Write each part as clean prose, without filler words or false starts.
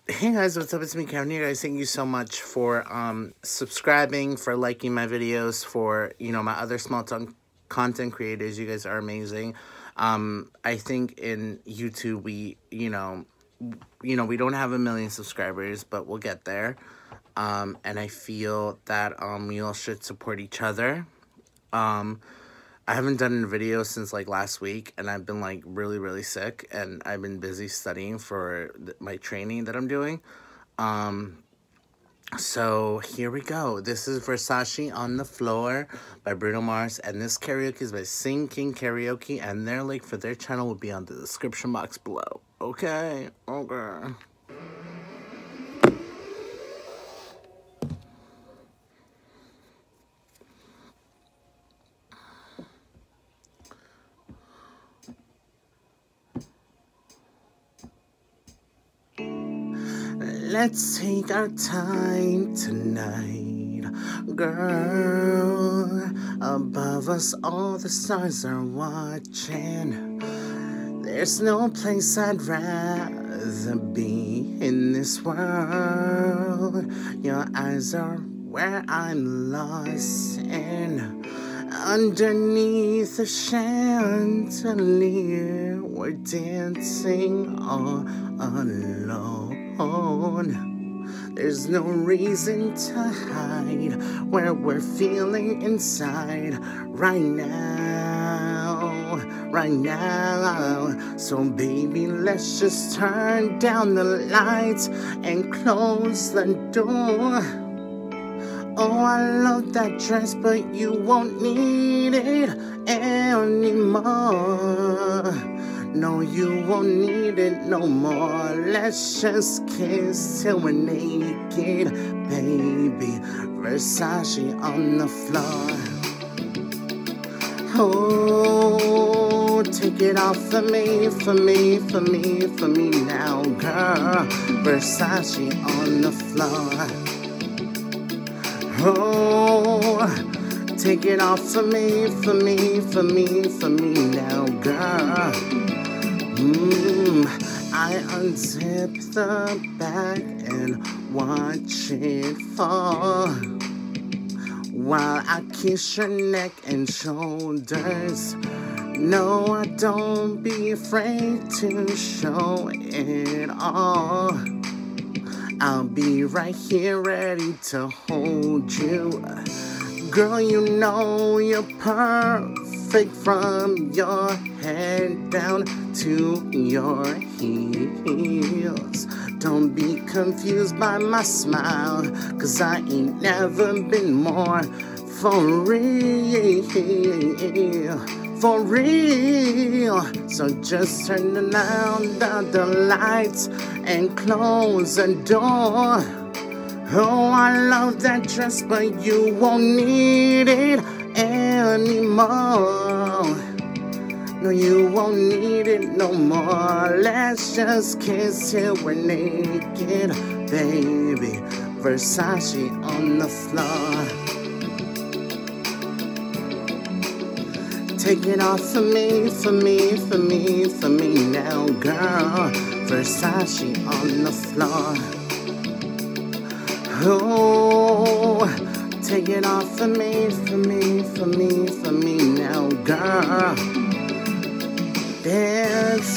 Hey guys, what's up? It's me, Kevin here, guys. Thank you so much for subscribing, for liking my videos, for my other content creators. You guys are amazing. I think in YouTube we don't have 1 million subscribers, but we'll get there. And I feel that we all should support each other. I haven't done a video since like last week, and I've been like really sick, and I've been busy studying for my training that I'm doing. So here we go. This is Versace on the Floor by Bruno Mars, and this karaoke is by Sing King Karaoke, and their link for their channel will be on the description box below. Okay. Let's take our time tonight, girl. Above us all the stars are watching. There's no place I'd rather be in this world. Your eyes are where I'm lost in. Underneath the chandelier, we're dancing all alone. There's no reason to hide where we're feeling inside right now. So baby, let's just turn down the lights and close the door. Oh, I love that dress, but you won't need it anymore. No, you won't need it no more. Let's just kiss till we're naked, baby. Versace on the floor. Oh, take it off for me now, girl. Versace on the floor. Oh, take it off for me now, girl. I unzip the bag and watch it fall, while I kiss your neck and shoulders. No, I don't be afraid to show it all. I'll be right here ready to hold you. Girl, you know you're perfect from your head down to your heels. Don't be confused by my smile, 'cause I ain't never been more for real. So just turn down the lights and close the door. Oh, I love that dress, but you won't need it anymore. No, you won't need it no more. Let's just kiss till we're naked, baby. Versace on the floor. Take it off for me now, girl. Versace on the floor. Oh, take it off for me now, girl. Dance.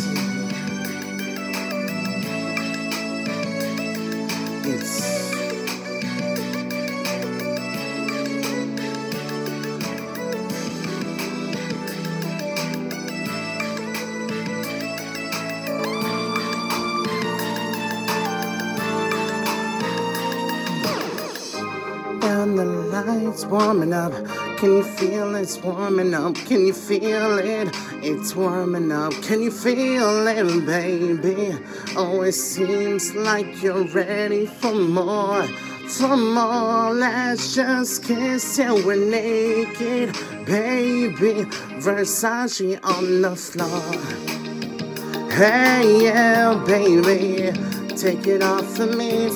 The lights warming up. Can you feel it's warming up? Can you feel it? It's warming up. Can you feel it, baby? Oh, it seems like you're ready for more. Let's just kiss till we're naked, baby. Versace on the floor. Hey, yeah, baby. Take it off for me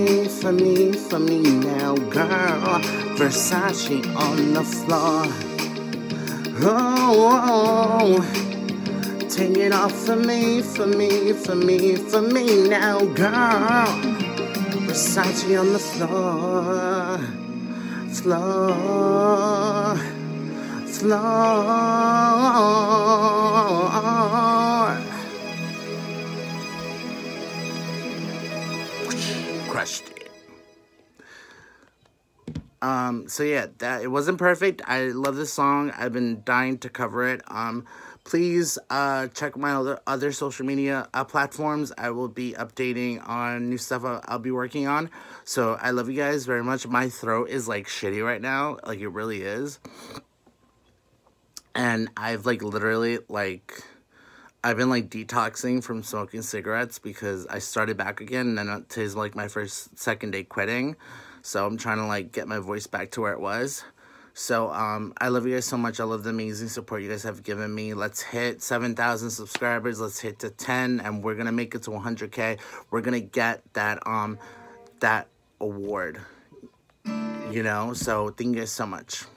now, girl. Versace on the floor. Oh, Take it off for me, for me, for me, for me now, girl. Versace on the floor, floor, floor. Crushed it. So yeah, that it wasn't perfect. I love this song. I've been dying to cover it. Please check my other social media platforms. I will be updating on new stuff I'll be working on. So I love you guys very much. My throat is like shitty right now. Like it really is. And I've like literally like I've been like detoxing from smoking cigarettes because I started back again, and then today's like my second day quitting. So I'm trying to like get my voice back to where it was. So I love you guys so much. I love the amazing support you guys have given me. Let's hit 7,000 subscribers. Let's hit to 10, and we're gonna make it to 100K. We're gonna get that that award. You know. So thank you guys so much.